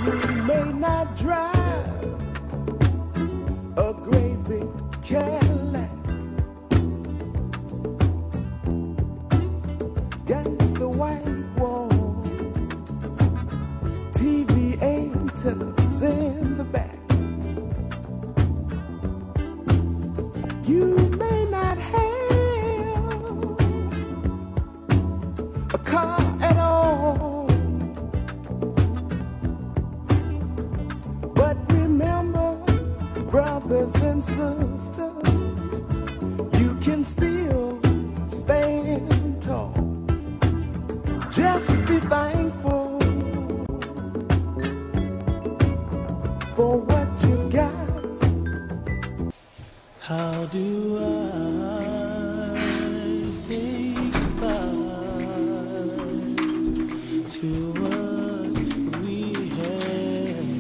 may not drive a great big Cadillac. Against the white wall, TV antennas in the back. You may not have a car at all, but remember, brothers and sisters, you can still stand tall. Just be thankful for what you got. How do I say goodbye to what we had?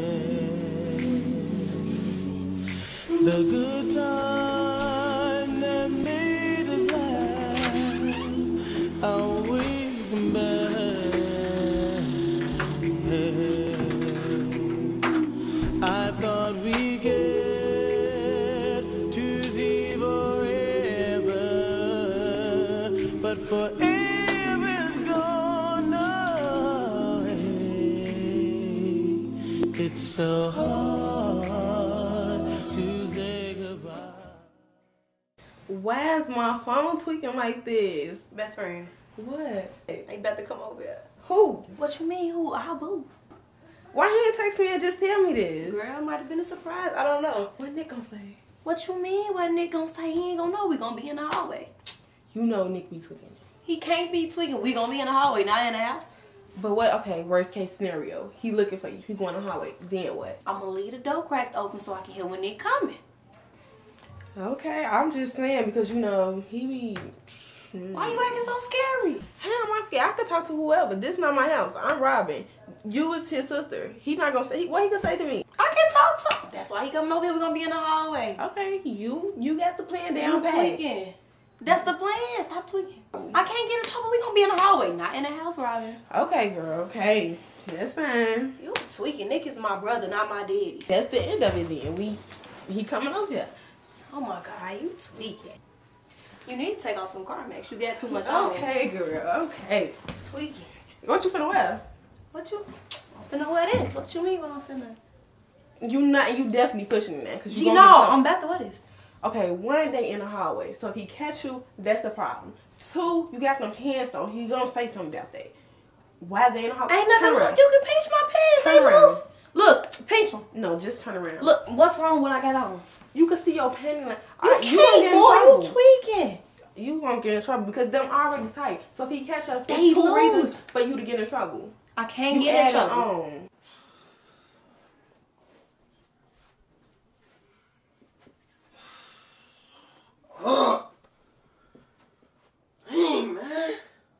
The good time that made us laugh, I'll wait back. I thought we get to see forever, but forever is gone away. It's so hard to say goodbye. Why is my phone tweaking like this? Best friend. What? They about to come over here. Who? What you mean? Who? Our boo. Why he ain't text me and just tell me this? Girl, it might have been a surprise. I don't know. What Nick gonna say? What you mean? What Nick gonna say? He ain't gonna know. We gonna be in the hallway. You know Nick be tweaking. He can't be tweaking. We gonna be in the hallway, not in the house. But what? Okay, worst case scenario. He looking for you. He going to the hallway. Then what? I'm gonna leave the door cracked open so I can hear when Nick coming. Okay, I'm just saying because you know he be. Why you acting so scary? How am I scared? I could talk to whoever. This not my house. I'm Robin. You is his sister. He not gonna say what he gonna say to me. I can talk to him. That's why he coming over here. We gonna be in the hallway. Okay, you got the plan down You pat. tweaking. That's the plan. Stop tweaking. I can't get in trouble. We gonna be in the hallway, not in the house, Robin. Okay, girl. Okay, that's fine. You tweaking. Nick is my brother, not my daddy. That's the end of it. Then he coming over here. Oh my God, you tweaking. You need to take off some Carmex. You got too much on. Okay, girl. Okay. Tweaking. What you finna wear? What you? I'm finna wear this. What you mean when I'm finna? You definitely pushing that. Cause You know, I'm about to wear this. Okay, one day in the hallway. So if he catch you, that's the problem. Two, you got them pants on. He gonna say something about that. Why they in the hallway? Ain't nothing wrong. You can pinch my pants. Turn They around. loose. Look, pinch them. No, just turn around. Look, what's wrong with what I got on? You can see your panty. You can't, boy. You tweaking. You gonna get in trouble because them already tight. So if he catch us, They that's two lose. reasons for you to get in trouble. I can't You get in add it trouble. on. Hey, man.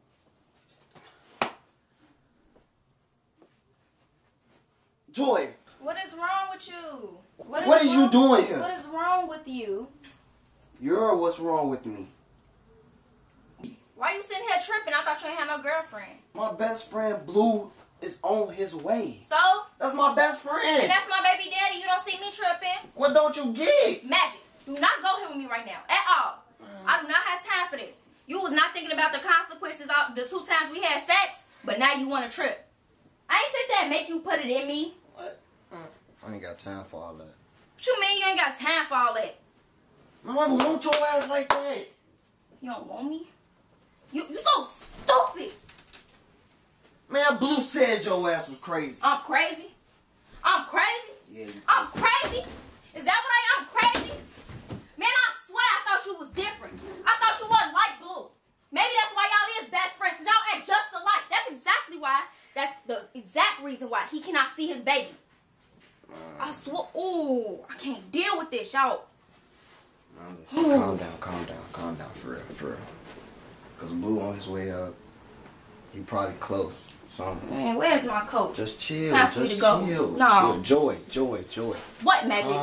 Joy. What is wrong with you? What is you doing here? What is wrong with you? You're what's wrong with me. Why you sitting here tripping? I thought you ain't had no girlfriend. My best friend Blue is on his way. So? That's my best friend. And that's my baby daddy. You don't see me tripping. What don't you get? Magic, do not go here with me right now. At all. I do not have time for this. You was not thinking about the consequences of the 2 times we had sex, but now you want to trip. I ain't sit there and make you put it in me. What? I ain't got time for all that. What you mean you ain't got time for all that? I don't ever want your ass like that. You don't want me? You so stupid. Man, Blue said your ass was crazy. I'm crazy? I'm crazy? Yeah, you I'm crazy? Is that what I am? Crazy? Man, I swear I thought you was different. I thought you wasn't like Blue. Maybe that's why y'all is best friends, because y'all act just alike. That's exactly why. That's the exact reason why he cannot see his baby. I swear, ooh, I can't deal with this, y'all. Calm down, for real. Because Blue on his way up, he probably close. So Man, where's my coat? just chill, Time for me just to go. chill. No. Chill. Joy. What, Magic?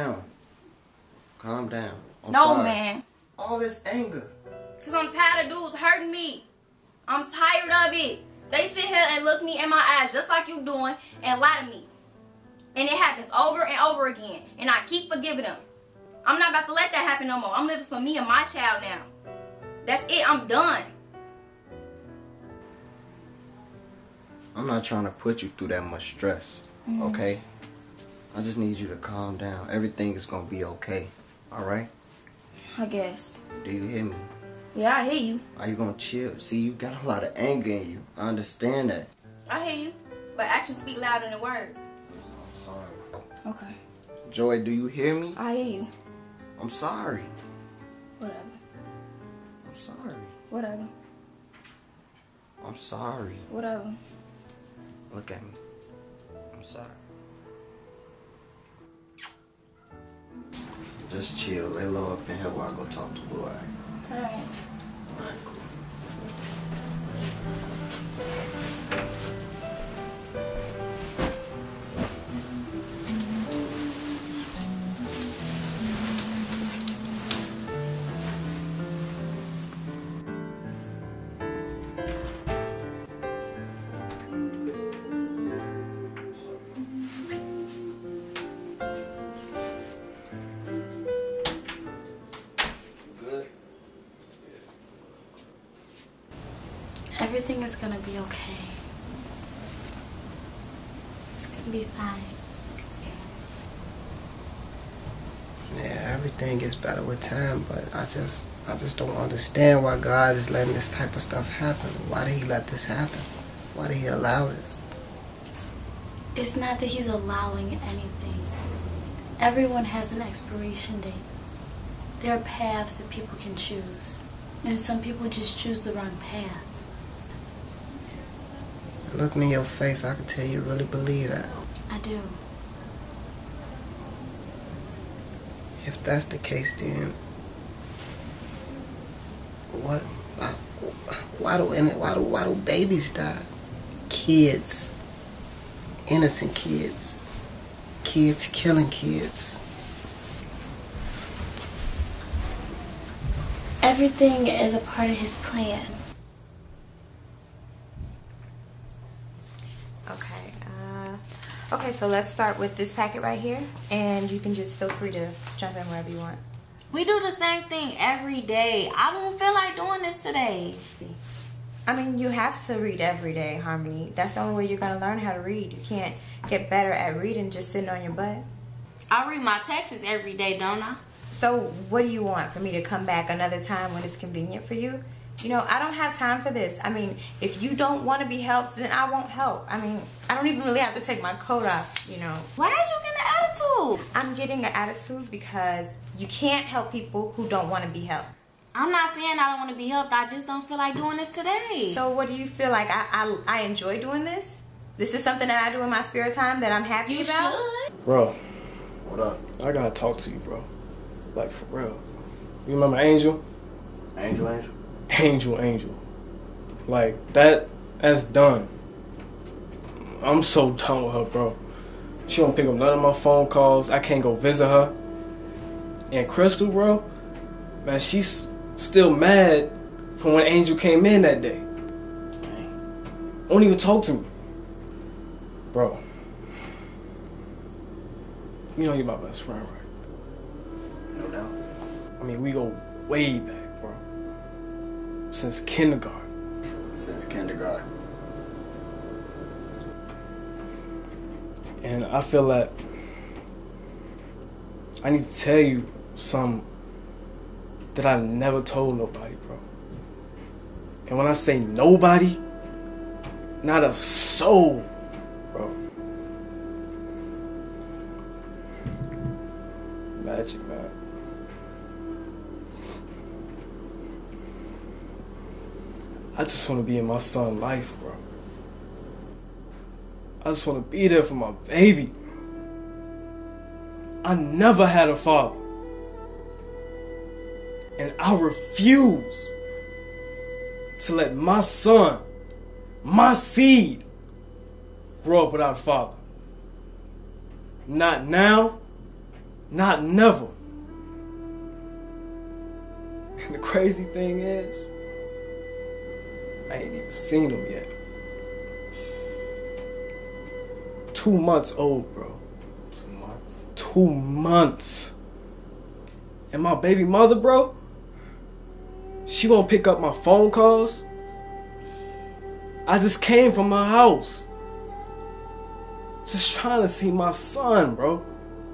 Calm down. I'm No, sorry. man. All this anger. Because I'm tired of dudes hurting me. I'm tired of it. They sit here and look me in my eyes just like you doing and lie to me. And it happens over and over again. And I keep forgiving them. I'm not about to let that happen no more. I'm living for me and my child now. That's it. I'm done. I'm not trying to put you through that much stress, okay? I just need you to calm down. Everything is gonna be okay, all right? I guess. Do you hear me? Yeah, I hear you. Are you gonna chill? See, you got a lot of anger in you. I understand that. I hear you. But actions speak louder than words. I'm sorry. Okay. Joy, do you hear me? I hear you. I'm sorry. Whatever. I'm sorry. Whatever. I'm sorry. Whatever. Look at me. I'm sorry. Just chill. Lay low up in here while I go talk to Blue Eye. Alright. Alright, cool. Everything is gonna be okay. It's gonna be fine. Yeah, everything gets better with time, but I just don't understand why God is letting this type of stuff happen. Why did he let this happen? Why did he allow this? It's not that he's allowing anything. Everyone has an expiration date. There are paths that people can choose. And some people just choose the wrong path. Look me in your face, I can tell you really believe that. I do. If that's the case, then what? Why do babies die? Kids, innocent kids, kids killing kids. Everything is a part of his plan. Okay, so let's start with this packet right here, and you can just feel free to jump in wherever you want. We do the same thing every day. I don't feel like doing this today. I mean, you have to read every day, Harmony. That's the only way you're going to learn how to read. You can't get better at reading just sitting on your butt. I read my texts every day, don't I? So what do you want, for me to come back another time when it's convenient for you? You know, I don't have time for this. I mean, if you don't want to be helped, then I won't help. I mean, I don't even really have to take my coat off, you know. Why is you getting an attitude? I'm getting an attitude because you can't help people who don't want to be helped. I'm not saying I don't want to be helped. I just don't feel like doing this today. So what do you feel like? I enjoy doing this? This is something that I do in my spare time that I'm happy you about? should. Bro. What up? I gotta talk to you, bro. Like, for real. You remember Angel? Angel? Angel. Like, that's done. I'm so done with her, bro. She don't pick up none of my phone calls. I can't go visit her. And Crystal, bro, man, she's still mad from when Angel came in that day. Won't even talk to me. Bro. You know you're my best friend, right? No doubt. I mean, we go way back, bro. Since kindergarten. Since kindergarten. And I feel that I need to tell you something that I never told nobody, bro. And when I say nobody, not a soul, bro. Magic, man. I just want to be in my son's life, bro. I just want to be there for my baby. I never had a father. And I refuse to let my son, my seed, grow up without a father. Not now, not never. And the crazy thing is, I ain't even seen him yet. 2 months old, bro. 2 months? 2 months. And my baby mother, bro, she won't pick up my phone calls. I just came from my house. Just trying to see my son, bro.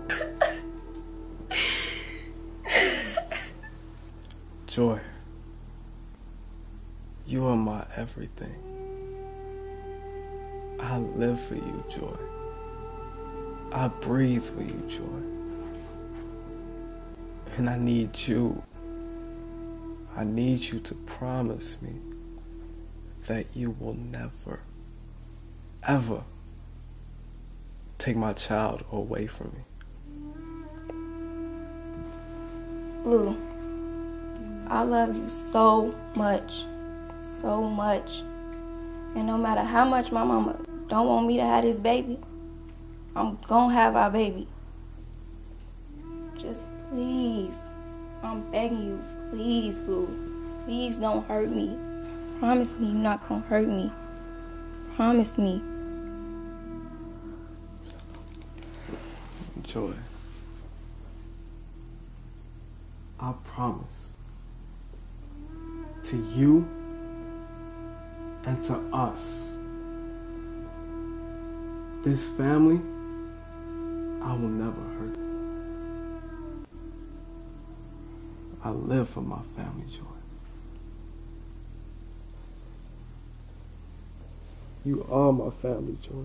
Joy, you are my everything. I live for you, Joy. I breathe for you, Joy. And I need you. I need you to promise me that you will never, ever take my child away from me. Blue, I love you so much, so much. And no matter how much my mama don't want me to have this baby, I'm gonna have our baby. Just please, I'm begging you, please, Blue. Please don't hurt me. Promise me you're not gonna hurt me. Promise me. Joy, I promise to you and to us, this family, I will never hurt. I live for my family, Joy. You are my family, Joy.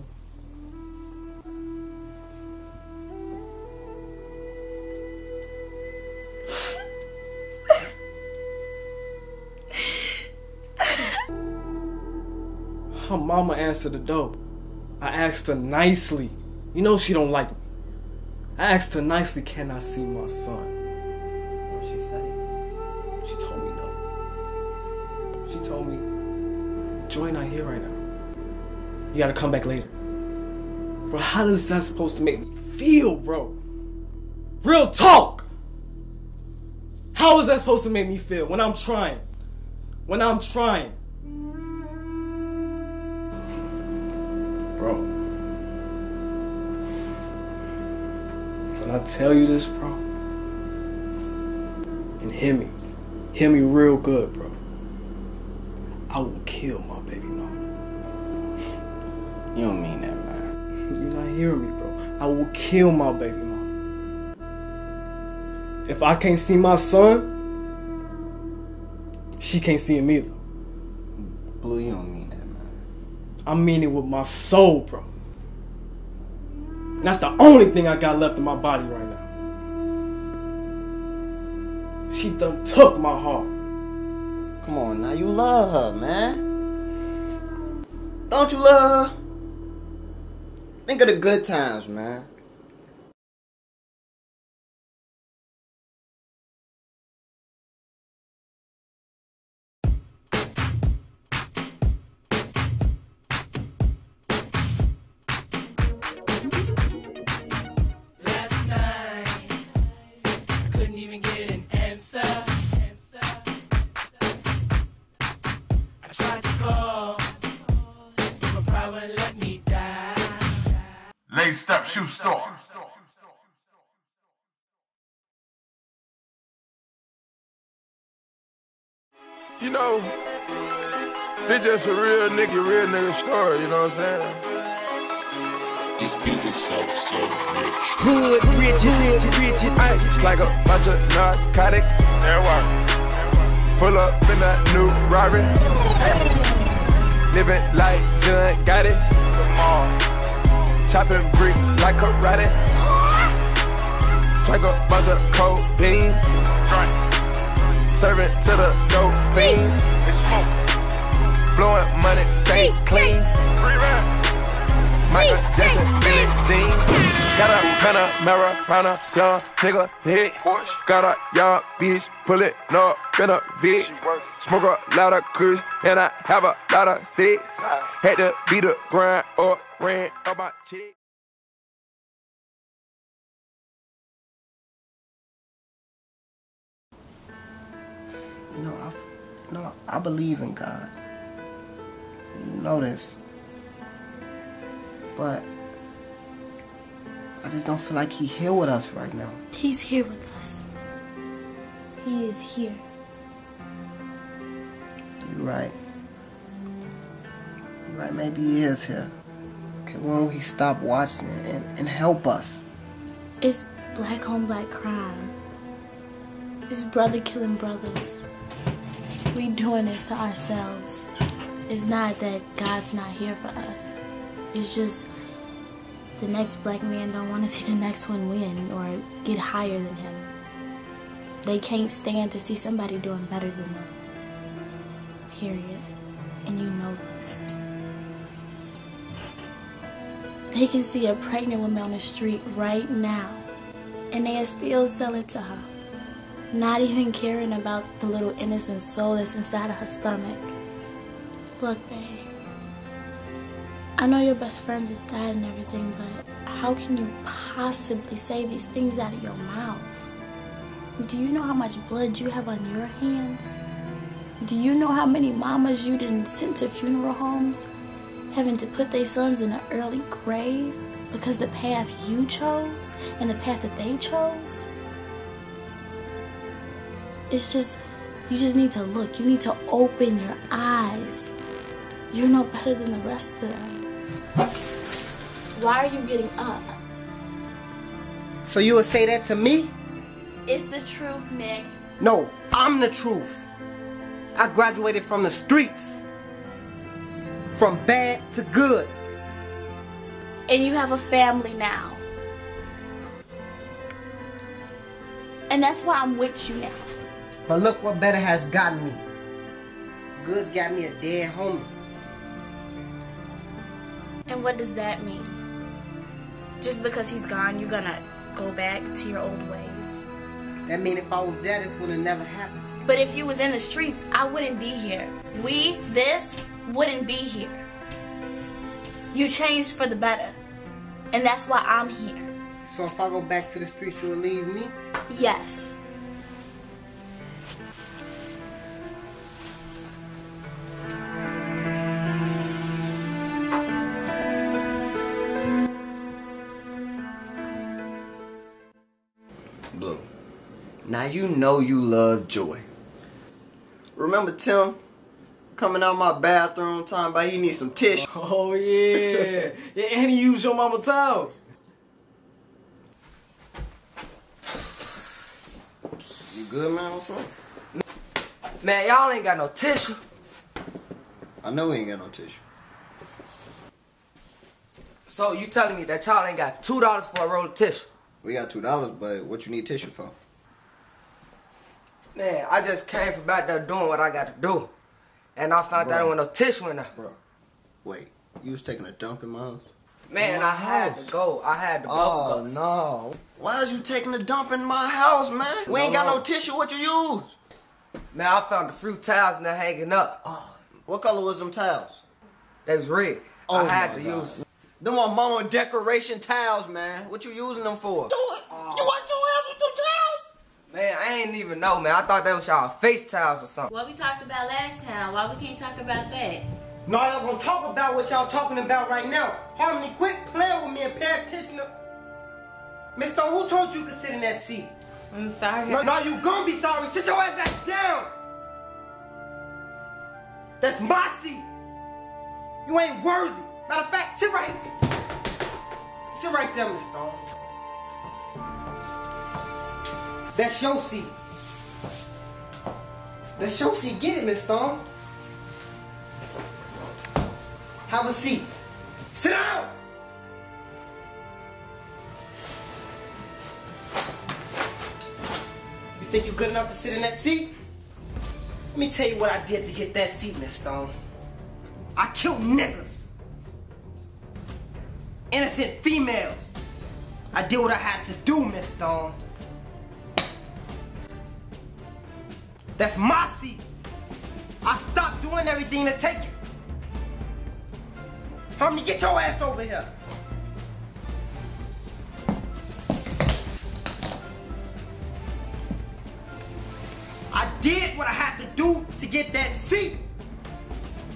Her mama answered the door. I asked her nicely. You know she don't like me. I asked her nicely, can I see my son? What'd she say? She told me no. She told me, Joy not here right now. You gotta come back later. Bro, how is that supposed to make me feel, bro? Real talk! How is that supposed to make me feel when I'm trying? When I'm trying? Bro, when I tell you this, bro, and hear me real good, bro, I will kill my baby mama. You don't mean that, man. You're not hearing me, bro. I will kill my baby mama. If I can't see my son, she can't see him either. Blue, you don't mean that, man. I mean it with my soul, bro. And that's the only thing I got left in my body right now. She done took my heart. Come on, now you love her, man. Don't you love her? Think of the good times, man. Last night, I couldn't even get an answer. I tried to call, but my pride wouldn't let me die. Laced Up Shoe Store. You know, this just a real nigga story, you know what I'm saying? This beat is so rich. Hood, rich, ice like a bunch of narcotics. There work. Pull up in that new Rari. Living like John got it. Come on. Chopping bricks like karate. Drink a bunch of codeine. Drink. Serving to the dope fiends. It's smoke. Blowing money, stay clean. Michael Jackson, Billie Jean. Got a Panamera, round a young nigga hit. Got a young bitch, pull it up in a Vic. Smoke a lot of kush, and I have a lot of sick. Had to beat the grind up, ran up my chick. No, I believe in God. You know this. But I just don't feel like he here with us right now. He's here with us. He is here. You're right. You're right, maybe he is here. Okay, why don't he stop watching and help us? It's black on black crime. It's brother killing brothers. We doing this to ourselves. It's not that God's not here for us. It's just the next black man don't want to see the next one win or get higher than him. They can't stand to see somebody doing better than them. Period. And you know this. They can see a pregnant woman on the street right now, and they still sell it to her. Not even caring about the little innocent soul that's inside of her stomach. Look, babe. I know your best friend just died and everything, but how can you possibly say these things out of your mouth? Do you know how much blood you have on your hands? Do you know how many mamas you didn't send to funeral homes, having to put their sons in an early grave because the path you chose and the path that they chose? It's just, you just need to look. You need to open your eyes. You're no better than the rest of them. Why are you getting up? So you would say that to me? It's the truth, Nick. No, I'm the truth. I graduated from the streets. From bad to good. And you have a family now. And that's why I'm with you now. But look what better has gotten me. Good's got me a dead homie. And what does that mean? Just because he's gone, you're gonna go back to your old ways? That mean if I was there, this would have never happened. But if you was in the streets, I wouldn't be here. This wouldn't be here. You changed for the better. And that's why I'm here. So if I go back to the streets, you will leave me? Yes. Blue, now you know you love Joy. Remember Tim coming out my bathroom talking about he needs some tissue? Oh yeah. Yeah, and he used your mama towels. You good, man? What's wrong? Man, y'all ain't got no tissue. I know we ain't got no tissue. So you telling me that y'all ain't got $2 for a roll of tissue? We got $2, but what you need tissue for? Man, I just came from back there doing what I got to do. And I found that there wasn't no tissue in there. Bro, wait, you was taking a dump in my house? Man, I had to go. I had to go. Oh, no. Why is you taking a dump in my house, man? We ain't got no tissue. What you use? Man, I found the few towels and they're hanging up. Oh, what color was them towels? They was red. Oh, I had to use them. Them are mama decoration towels, man. What you using them for? You want your ass with them towels? Man, I ain't even know, man. I thought that was y'all face towels or something. What we talked about last time, why we can't talk about that? No, y'all gonna talk about what y'all talking about right now. Harmony, quit playing with me and pay attention to... Miss Stone, who told you could sit in that seat? I'm sorry. No, you gonna be sorry. Sit your ass back down. That's my seat. You ain't worthy. Matter of fact, sit right here. Sit right there, Miss Stone. That's your seat. That's your seat. Get it, Miss Stone. Have a seat. Sit down. You think you're good enough to sit in that seat? Let me tell you what I did to get that seat, Miss Stone. I killed niggas. Innocent females. I did what I had to do, Miss Stone. That's my seat. I stopped doing everything to take it. Harmony, get your ass over here. I did what I had to do to get that seat.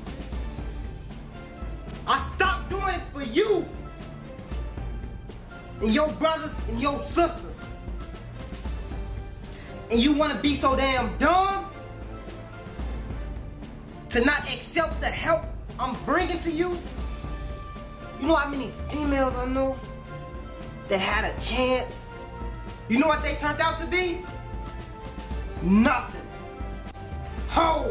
I stopped doing it for you. and your brothers and your sisters. And you want to be so damn dumb to not accept the help I'm bringing to you? You know how many females I know that had a chance? You know what they turned out to be? Nothing. Hoes.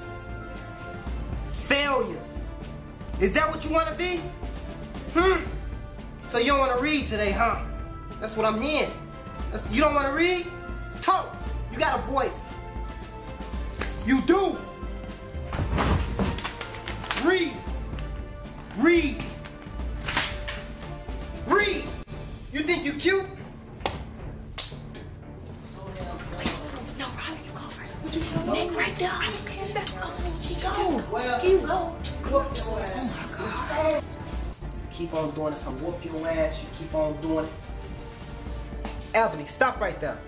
Failures. Is that what you want to be? So you don't want to read today, huh? That's what I'm hearing. You don't want to read? Talk. You got a voice. You do. Read. Read. Read. You think you cute? No, Robin, you go first. Would you go? Nick right there. I don't care if that's she go. Well, you go. Whoop your ass. Oh my God. Keep on doing this. I'm whoop your ass. You keep on doing it. Ebony, stop right there.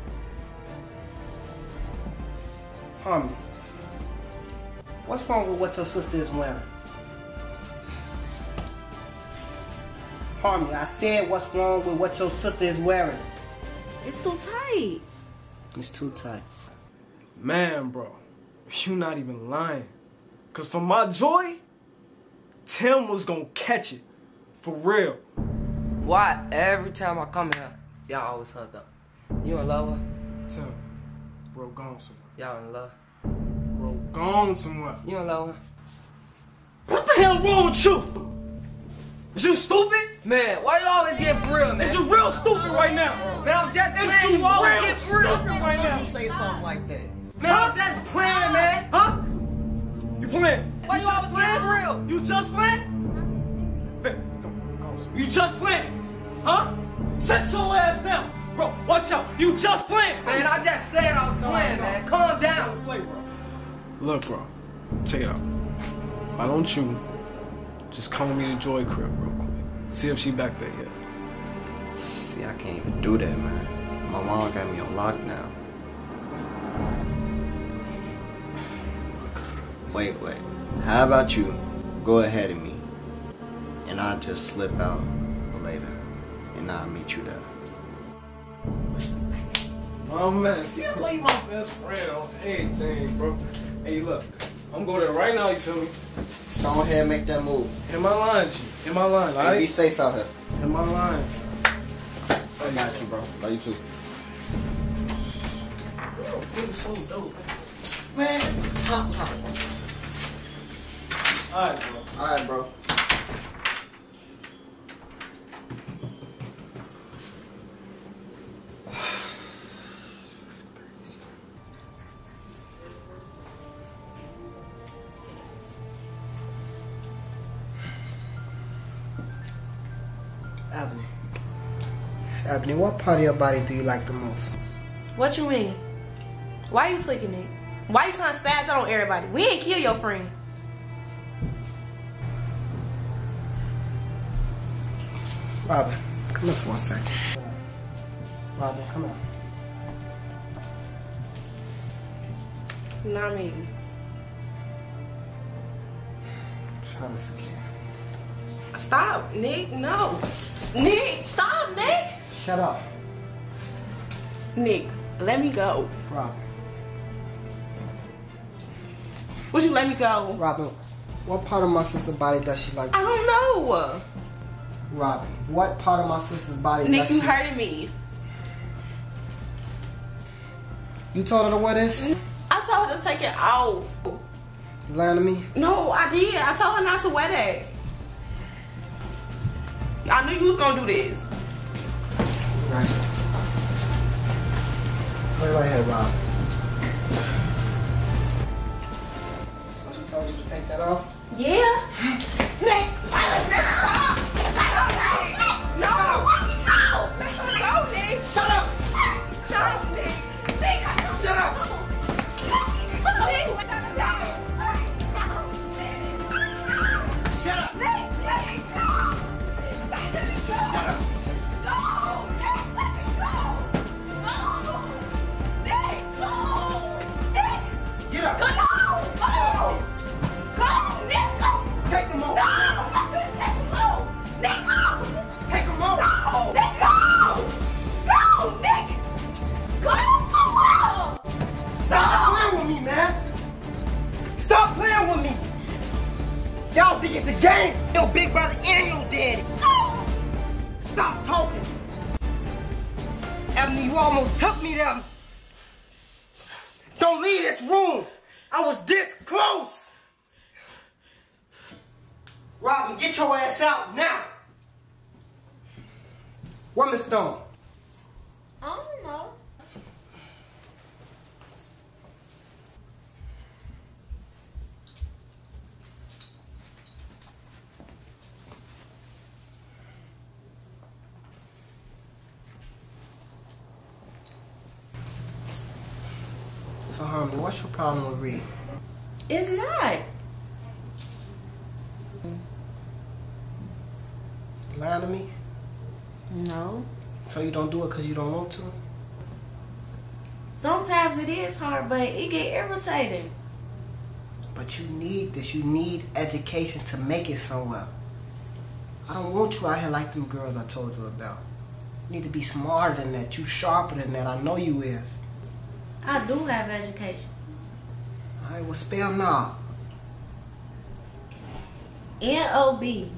Harmony, what's wrong with what your sister is wearing? Harmony, I said what's wrong with what your sister is wearing? It's too tight. It's too tight. Man, bro, you not even lying. Cause for my joy, Tim was gonna catch it. For real. Why every time I come here, y'all always hug up? You in love with her? Tim, bro, gone somewhere. Y'all in love? Bro, gone somewhere. You in love with her? What the hell wrong with you? Is you stupid? Man, why you always get for real, man? Is you real stupid right now? Man, I'm just Is playing. you You always real get for real. stupid right now? Why you say something like that? Man, I'm just playing, man. Huh? You playing? Why you always get for real? You just playing? Come on. You just playing? Huh? Sit your ass down. Bro, watch out. You just playing. Man, I just said I was playing, man. Calm down. Play, bro. Look, bro. Check it out. Why don't you just come with me to Joy crib real quick? See if she back there yet. See, I can't even do that, man. My mom got me on lockdown. Wait. How about you go ahead of me and I'll just slip out later and I'll meet you there. Oh man, see, that's why you my best friend on anything, bro. Hey, look, I'm going there right now, you feel me? Go ahead and make that move. Hit my line, G. Hit my line, Hey, alright? be safe out here. Hit my line. I got you, bro. Love you too. You're so dope, Man, it's the top. Alright, bro. Alright, bro. Ebony, what part of your body do you like the most? What you mean? Why you tweaking it? Why you trying to spaz out on everybody? We ain't kill your friend. Robin, come here for a second. Robin, come on. Not me. Try this again. Stop, Nick. No. Nick, stop, Nick. Shut up. Nick, let me go. Robin. Would you let me go? Robin, what part of my sister's body does she like? I don't know. Robin, what part of my sister's body Nick, does you she... hurting me. You told her to wear this? I told her to take it off. You lying to me? No, I did. I told her not to wear that. I knew you was gonna do this. Right. Wait right here, Rob. So she told you to take that off? Yeah. Nick, no, no, Nick. Shut up. No, Nick. Nick, shut up. Shut up. Nick, no. Shut up. Go. Nick, let me go. Go. Nick, go. Nick. Get up. Go. Go. Go. Nick, go. Take them think it's a game? Your big brother and your daddy. Stop talking. Ebony, you almost took me there. Don't leave this room. I was this close. Robin, get your ass out now. What, Miss Stone? I don't know. So, Harmony, what's your problem with Reed? It's not. Lying to me? No. So you don't do it because you don't want to? Sometimes it is hard, but it get irritating. But you need this. You need education to make it somewhere. I don't want you out here like them girls I told you about. You need to be smarter than that. You sharper than that. I know you is. I do have education. All right, well, spell knob. N-O-B.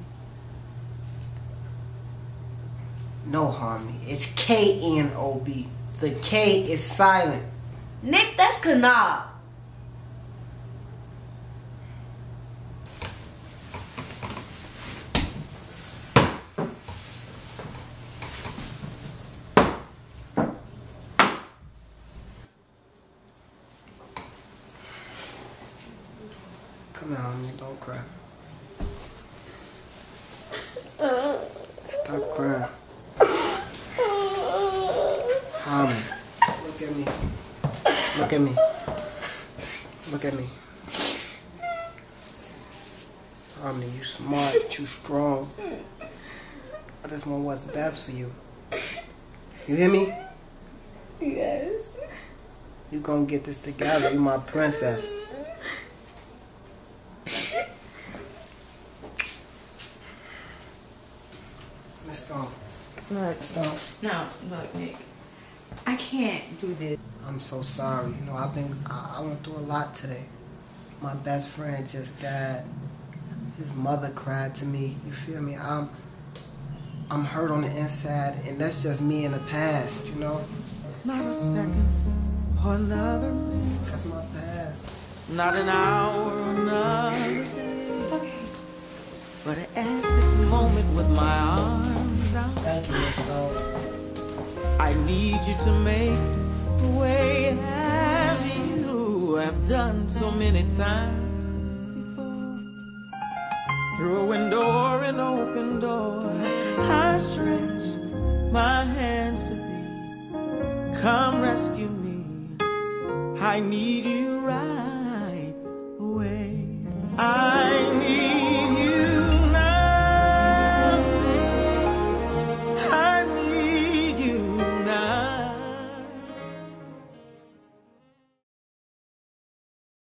No, Harmony. It's K-N-O-B. The K is silent. Nick, that's knob. Come on, Harmony. Don't cry. Stop crying. Harmony, look at me. Look at me. Look at me. Harmony, you smart, you strong. I just want what's best for you. You hear me? Yes. You gonna get this together. You my princess. Miss Stone. Look, Stone. no, look, Nick. I can't do this. I'm so sorry. You know, I went through a lot today. My best friend just died. His mother cried to me. You feel me? I'm hurt on the inside, and that's just me in the past, you know? Not a second or another minute. That's my past. Not an hour or another day. It's okay. But at this moment with my arms out, thank you, Miss Stone. I need you to make the way as you have done so many times before. Through a window or an open door, I stretch my hands to thee. Come rescue me. I need you right